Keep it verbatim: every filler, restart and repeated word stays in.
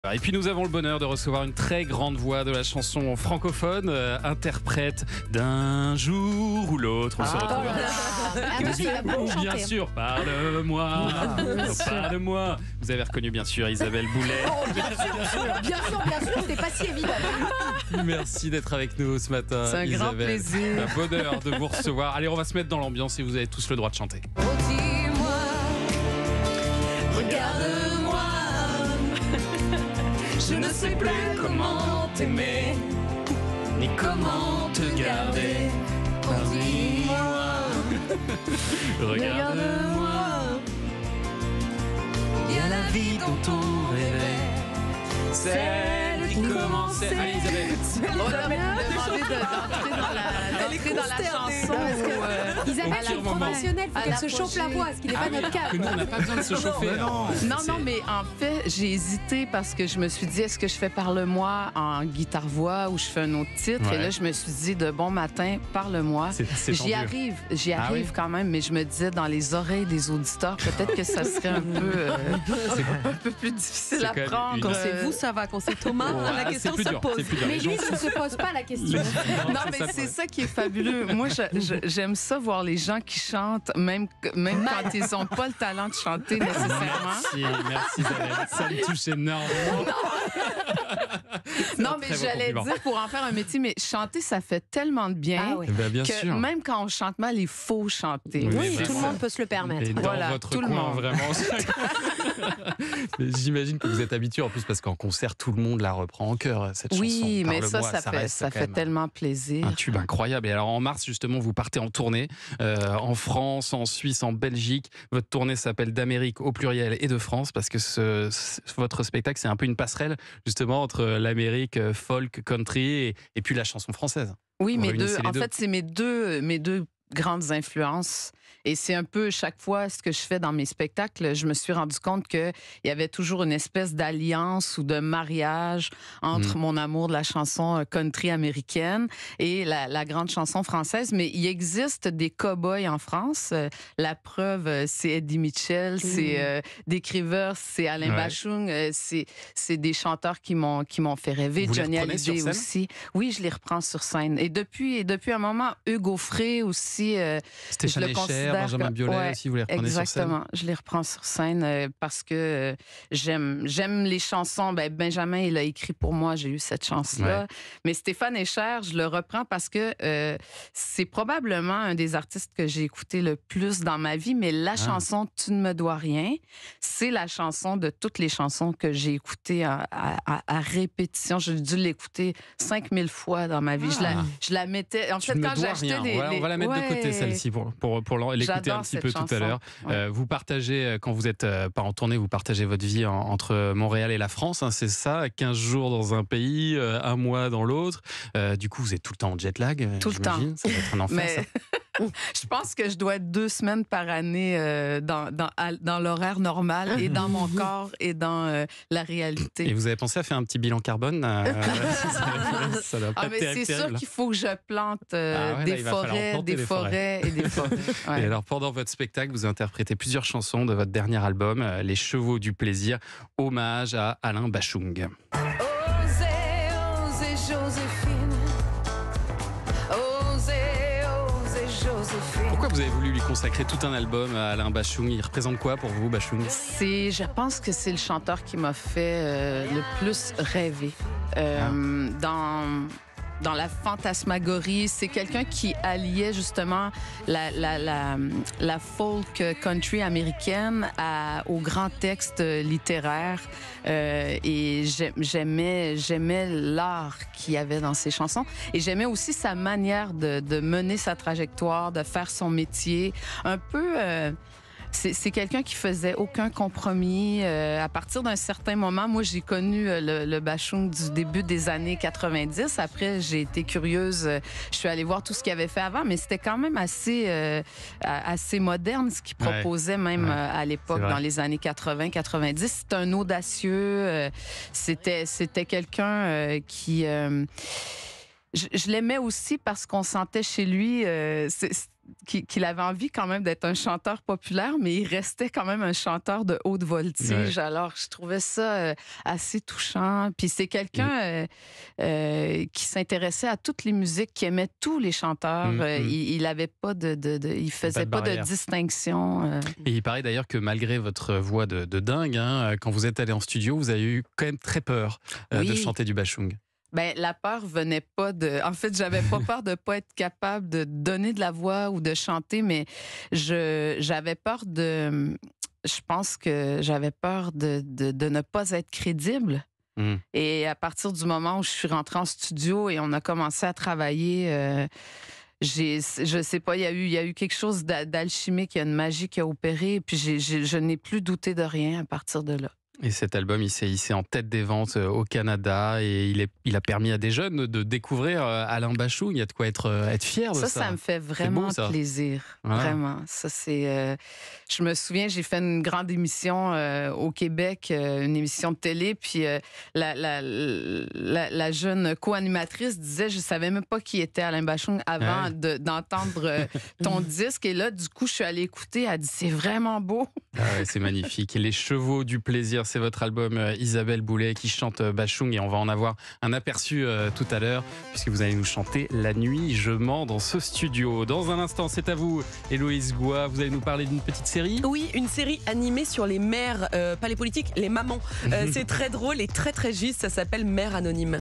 Et puis nous avons le bonheur de recevoir une très grande voix de la chanson francophone, euh, interprète d'un jour ou l'autre, on se retrouve. Ah, Bien sûr, parle-moi, parle-moi. Vous avez reconnu bien sûr Isabelle Boulet. Oh, bien sûr, bien sûr, bien sûr, c'est pas si évident. Merci d'être avec nous ce matin. C'est un Isabelle. grand plaisir. Un bonheur de vous recevoir. Allez, on va se mettre dans l'ambiance et vous avez tous le droit de chanter. Oh, dis-moi, regarde-moi, je ne sais plus comment t'aimer, ni comment te garder. Oh, dis-moi, regarde-moi, il y a la vie dans ton réveil, celle qui commençait. Allez Isabelle. On va me demander de- d'entrer dans la, d'entrer dans la chanson. ou, euh, Isabelle, à c'est la- professionnel, faut à qu'elle se l'apogée. chauffe la voix, ce qui n'est Ah pas oui, notre cas. alors que nous, on n'a pas besoin de se chauffer. Non, C'est- non, mais en fait, j'ai hésité parce que je me suis dit, est-ce que je fais Parle-moi en guitare-voix ou je fais un autre titre? Ouais. Et là, je me suis dit, de bon matin, Parle-moi. C'est- c'est J'y tendu. arrive, j'y Ah arrive oui? quand même, mais je me disais, dans les oreilles des auditeurs, peut-être que ça serait un peu, euh, un peu plus difficile C'est à quand même prendre. une- Quand c'est Euh, vous, ça va. Quand c'est Thomas, Ouais, la c'est question plus se dur, pose. c'est plus dur. Mais Les lui, gens il ne se pose pas la question. Non, mais c'est ça qui est fabuleux. Moi, je- je- j'aime ça voir les gens qui chantent, même, même quand ils n'ont pas le talent de chanter nécessairement. Merci, merci Isabelle. Ça me touche énormément. Non, un mais très beau j'allais compliment. dire pour en faire un métier, mais chanter, ça fait tellement de bien Ah oui. Eh ben, bien que sûr. même quand on chante mal, il faut chanter. Oui, Oui, bah, tout le ça- monde peut se le permettre. Et dans Voilà, votre tout le coin, monde. vraiment. Mais j'imagine que vous êtes habitué en plus parce qu'en concert, tout le monde la reprend en chœur, cette chanson. Oui, mais ça, Parle-moi, ça fait, reste ça quand fait même tellement plaisir. un tube incroyable. Et alors en mars, justement, vous partez en tournée euh, en France, en Suisse, en Belgique. Votre tournée s'appelle d'Amérique au pluriel et de France parce que ce, ce- votre spectacle, c'est un peu une passerelle justement entre l'Amérique euh, folk, country et, et puis la chanson française. Oui, Vous mes deux. réunissez les En deux. fait, c'est mes deux, mes deux grandes influences. Et c'est un peu chaque fois ce que je fais dans mes spectacles. Je me suis rendu compte qu'il y avait toujours une espèce d'alliance ou de mariage entre Mm. mon amour de la chanson country américaine et la, la grande chanson française. Mais il existe des cow-boys en France. Euh, La preuve, euh, c'est Eddie Mitchell, c'est euh, des Rivers, c'est Alain Ouais. Bachung, euh, c'est c'est des chanteurs qui m'ont qui m'ont fait rêver. Vous les Johnny reprenez sur Hallyday scène? aussi. Oui, je les reprends sur scène. Et depuis, et depuis un moment, Hugo Frey aussi. euh, Stéphane je le Echer, considère Benjamin que- Biolay ouais, aussi, vous les reprenez sur scène. Exactement. Je les reprends sur scène euh, parce que euh, j'aime j'aime les chansons. Ben, Benjamin, il a écrit pour moi, j'ai eu cette chance-là. Ouais. Mais Stéphane Echer, je le reprends parce que euh, c'est probablement un des artistes que j'ai écouté le plus dans ma vie. Mais la Ah. chanson Tu ne me dois rien, c'est la chanson de toutes les chansons que j'ai écoutées à, à- à- à répétition. J'ai dû l'écouter cinq mille fois dans ma vie. Je, la, Ah. je la mettais. En Tu fait, ne me quand dois j'achetais rien. les, On va, on va la mettre les- de côté Ouais. celle-ci pour, pour, pour l'en- l'écouter un J'adore petit cette peu tout à chanson. l'heure. Ouais. Euh, vous partagez, euh, quand vous êtes euh, pas en tournée, vous partagez votre vie en- entre Montréal et la France, hein, c'est ça, quinze jours dans un pays, euh, un mois dans l'autre. Euh, du coup, vous êtes tout le temps en jet lag, euh, Tout le temps. j'imagine. Ça va être un enfer, Mais ça. je pense que je dois être deux semaines par année euh, dans, dans, à- dans l'horaire normal et dans mon corps et dans euh, la réalité. Et vous avez pensé à faire un petit bilan carbone euh, ça, ça doit pas Ah, être mais terrible, c'est sûr terrible. qu'il faut que je plante euh, Ah ouais, là, des il va falloir forêts, planter des des forêts et des forêts. Ouais. Et alors, pendant votre spectacle, vous interprétez plusieurs chansons de votre dernier album, euh, Les Chevaux du Plaisir, hommage à Alain Bachung. Osez, osez, Joséphine. Osez, osez, Joséphine. Pourquoi vous avez voulu lui consacrer tout un album à Alain Bachung? Il représente quoi pour vous, Bachung? C'est, je pense que c'est le chanteur qui m'a fait euh, le plus rêver. Euh, Ah. Dans dans la fantasmagorie, c'est quelqu'un qui alliait justement la, la, la, la folk country américaine à, au grand texte littéraire. Euh, et j'ai- j'aimais, j'aimais l'art qu'il y avait dans ses chansons. Et j'aimais aussi sa manière de, de mener sa trajectoire, de faire son métier. Un peu... euh, c'est c'est quelqu'un qui faisait aucun compromis. Euh, à partir d'un certain moment, moi, j'ai connu euh, le, le Bachung du début des années quatre-vingt-dix. Après, j'ai été curieuse. euh, Je suis allée voir tout ce qu'il avait fait avant, mais c'était quand même assez, euh, assez moderne ce qu'il Ouais. proposait même Ouais. euh, à l'époque, C'est vrai. dans les années quatre-vingts quatre-vingt-dix. C'était un audacieux. euh, C'était c'était quelqu'un euh, qui... euh, je, je l'aimais aussi parce qu'on sentait chez lui... euh, c'est- qu'il qu'il avait envie quand même d'être un chanteur populaire, mais il restait quand même un chanteur de haute voltige. Ouais. Alors, je trouvais ça euh, assez touchant. Puis c'est quelqu'un mmh. euh, euh, qui s'intéressait à toutes les musiques, qui aimait tous les chanteurs. Mmh. Euh, il, il avait pas de, de, de il faisait pas de, pas de distinction. Euh. Et il paraît d'ailleurs que malgré votre voix de, de dingue, hein, quand vous êtes allé en studio, vous avez eu quand même très peur euh, oui. de chanter du bashung. Ben, la peur venait pas de... En fait, j'avais pas peur de pas être capable de donner de la voix ou de chanter, mais je j'avais peur de... Je pense que j'avais peur de, de, de ne pas être crédible. Mmh. Et à partir du moment où je suis rentrée en studio et on a commencé à travailler... Euh, J'ai, je sais pas, il y a eu, il y a eu quelque chose d'alchimique, il y a une magie qui a opéré, et puis j'ai, j'ai, je n'ai plus douté de rien à partir de là. Et cet album, il s'est hissé en tête des ventes au Canada et il, est, il a permis à des jeunes de découvrir Alain Bashung. Il y a de quoi être, être fier de ça. Ça, ça me fait vraiment beau, ça. plaisir. Voilà. Vraiment. Ça, c'est, euh, je me souviens, j'ai fait une grande émission euh, au Québec, euh, une émission de télé, puis euh, la, la, la, la jeune co-animatrice disait, je savais même pas qui était Alain Bashung avant ouais. de, d'entendre euh, ton disque. Et là, du coup, je suis allée écouter. Elle a dit, c'est vraiment beau. Ah ouais, c'est magnifique. Et les chevaux du plaisir, c'est votre album euh, Isabelle Boulay qui chante euh, Bashung et on va en avoir un aperçu euh, tout à l'heure puisque vous allez nous chanter La nuit je mens dans ce studio. Dans un instant, c'est à vous Héloïse Goua, vous allez nous parler d'une petite série. Oui, une série animée sur les mères, euh, pas les politiques, les mamans. Euh, c'est très drôle et très très juste, ça s'appelle Mère Anonyme.